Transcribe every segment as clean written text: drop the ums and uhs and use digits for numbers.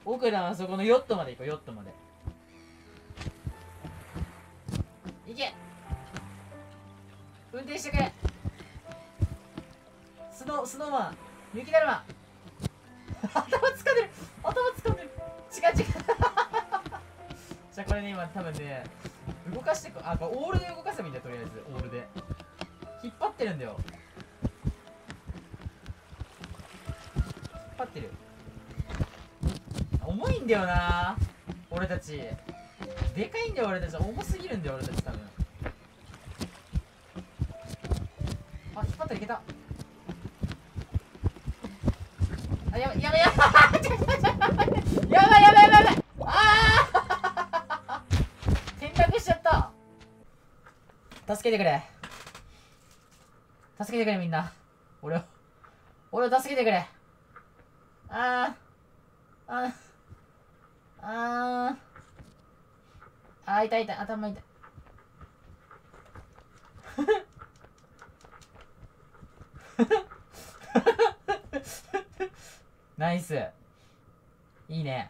奥のあそこのヨットまで行こう、ヨットまで。行け。運転してくれ。スノーマン、雪だるま。頭掴んでる、頭掴んでる。違う。じゃあこれね、今多分ね、動かしてこ、あ、これオールで動かせばいいんだよ、とりあえず。オールで引っ張ってるんだよ。引っ張ってる。重いんだよな俺たち。でかいんだよ俺たち。重すぎるんだよ俺たち多分。あ、引っ張ったらいけた。あ、やばいやばいやばいあー転落しちゃった。助けてくれ。助けてくれみんな。俺を助けてくれ。痛い頭痛いナイス。いいね。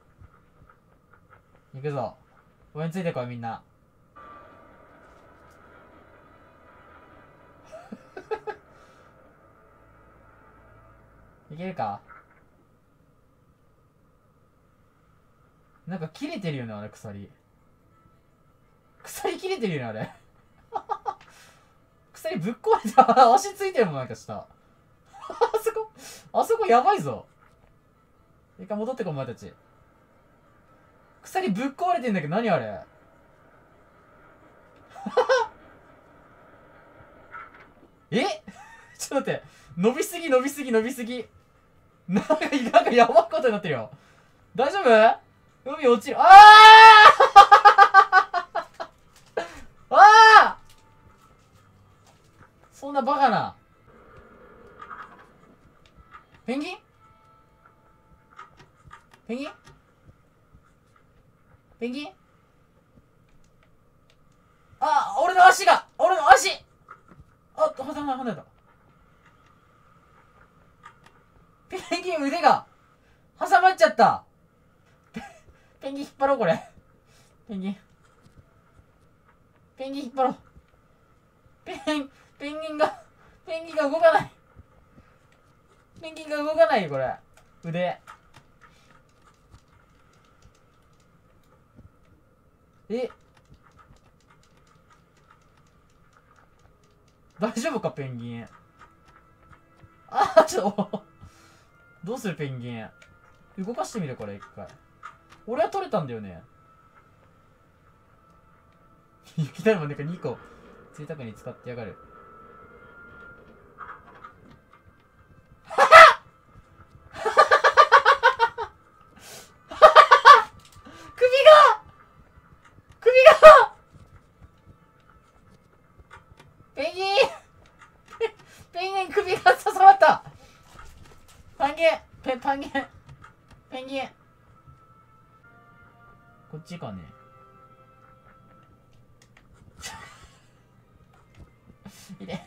行くぞ。俺についてこいみんな。いけるか。なんか切れてるよねあれ。鎖切れてるよねあれ。鎖ぶっ壊れた。足ついてるもんなんか下。あそこやばいぞ。一回戻ってこお前たち。鎖ぶっ壊れてんだけど何あれ。えちょっと待って。伸びすぎなんかやばいことになってるよ。大丈夫？海落ちる。そんなバカな。ペンギン俺の足あ、離れた。ペンギン腕が挟まっちゃった。ペンギン引っ張ろうこれ。ペンギン引っ張ろう。ペンギンが動かない。よこれ。腕。大丈夫かペンギン。どうするペンギン。動かしてみるこれ一回。俺は取れたんだよね。雪だるまなんか2個贅沢に使ってやがる。ペンギン首が刺さったペンギンこっちかね。いれ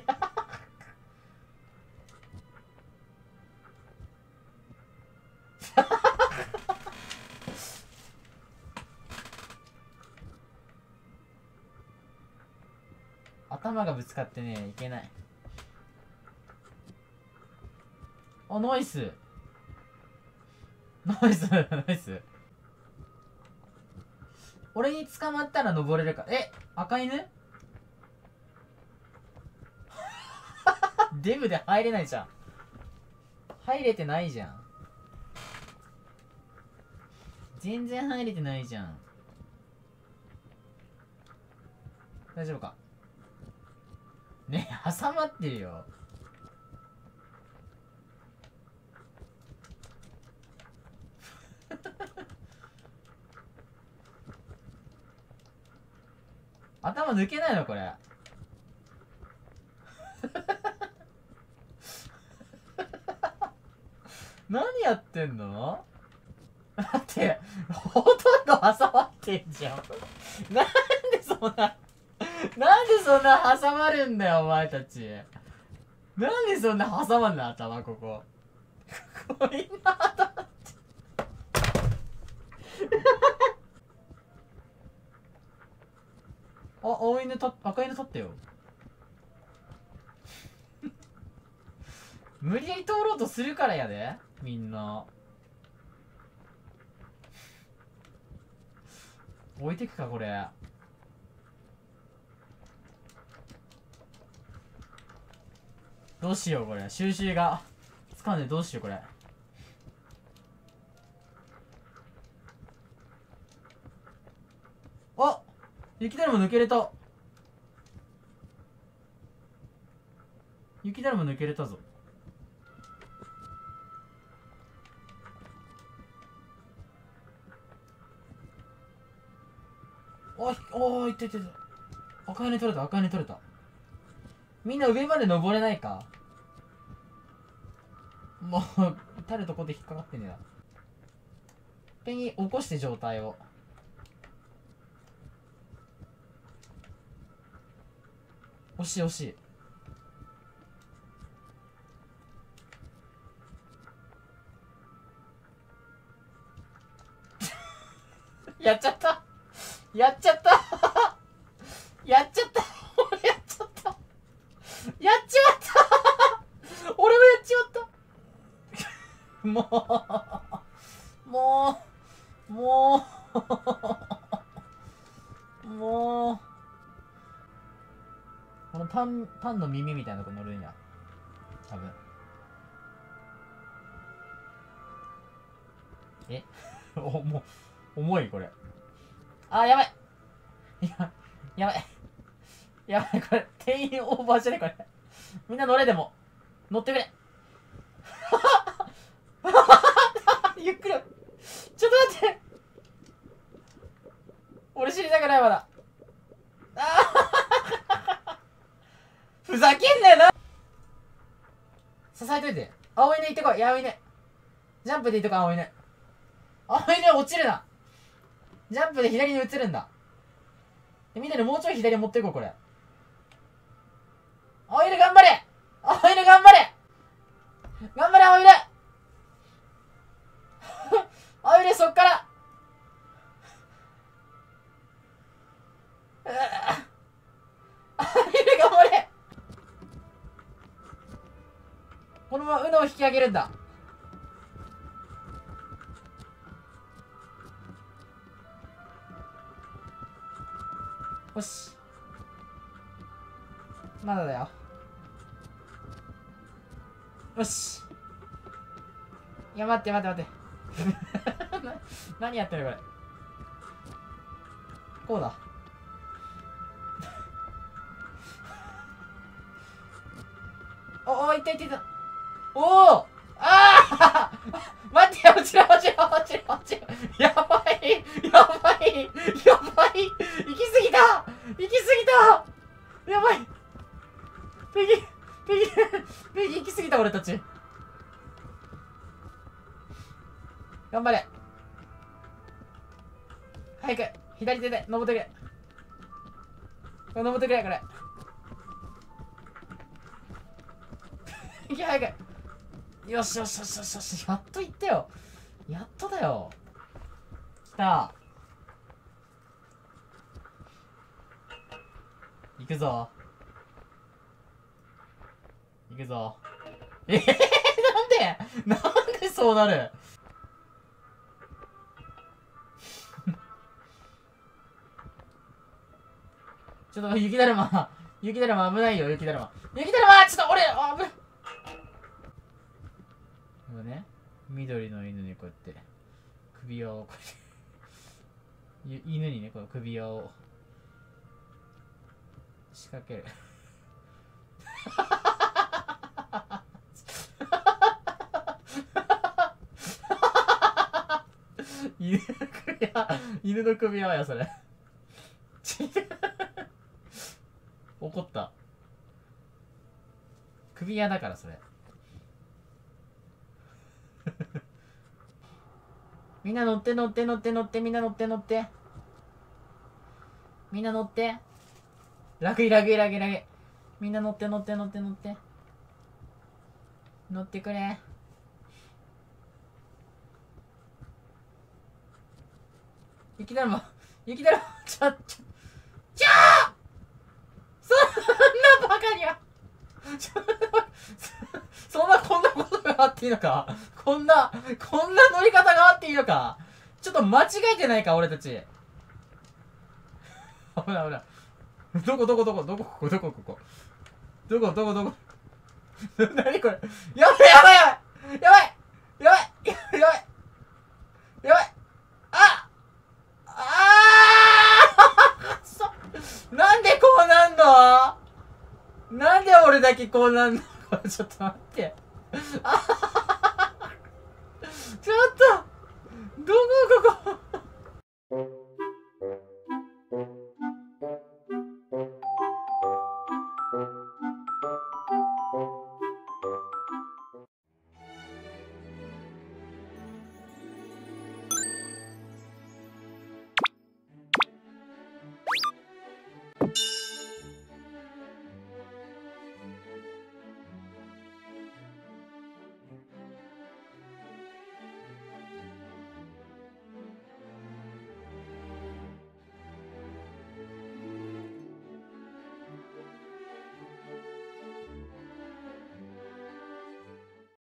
頭がぶつかってねいけない。ナイス。俺に捕まったら登れるか。赤犬デブで入れないじゃん。入れてないじゃん。全然入れてないじゃん。大丈夫かね。挟まってるよ。頭抜けないのこれ。何やってんの。だってほとんど挟まってんじゃん。なんでそんな挟まるんだよお前たち。なんでそんな挟まんの頭ここ。みんな頭って赤犬立ったよ。無理やり通ろうとするからやで、みんな。置いてくか、これ。どうしよう、これ。収集がつかんでどうしよう、これ。あ、雪だるま抜けれた。雪だるま抜けれたぞ。おー、いったいったいった。赤羽取れた、赤羽取れた。みんな上まで登れないか。もう至るとこで引っかかってんねえな。ペンギン起こして状態を。惜しい惜しい。やっちゃったやっちゃったやっちゃった俺やっちゃったやっちまった俺もやっちまったもうこのパンの耳みたいなのが乗るんや多分。え重いこれ。あ、やばいやばいやばい、これ定員オーバーじゃねこれ。みんな乗れ、でも乗ってくれゆっくりちょっと待って、俺知りたくないまだ。ふざけんなよな。支えといて。青犬行ってこい。青犬ジャンプでいいとこ。青犬落ちるな。ジャンプで左に移るんだ。みんなでもうちょい左持っていこう、これ。青犬頑張れ、青犬頑張れ、頑張れ青犬青犬そっから青犬頑張れ。このままウノを引き上げるんだ。よし、まだだよ。よし。いや、待って待って待って何やってるこれ。こうだお、いったいったいった。おお、ああ待ってよ、落ちろ落ちろ落ちろ落ちろ。やばいやばいやばい、行き過ぎた行き過ぎた、やばい。ペギ行き過ぎた俺たち。頑張れ、早く左手で登ってくれ、これ登ってくれ、これいや、早く。よしよしよしよしよし、やっと行ったよ、やっとだよ。来た、行くぞ行くぞ。なんでそうなるちょっと雪だるま危ないよ。雪だるまちょっと俺危ない。これね、緑の犬にこうやって首輪をこうやって犬にね、この首輪を仕掛ける犬の首輪やそれ怒った、首輪だからそれみんな乗って乗って乗って乗って、みんな乗って乗って、みんな乗って、ラグイラグイラグイラグイ、みんな乗って乗って乗って乗って乗ってくれ。雪だるまちょいいのかこんな乗り方があっていいのかちょっと間違えてないか俺たち。危ない危ない。どこここ何これやばいあなんでこうなんのなんで俺だけこうなんのこれちょっと待って。ちょっと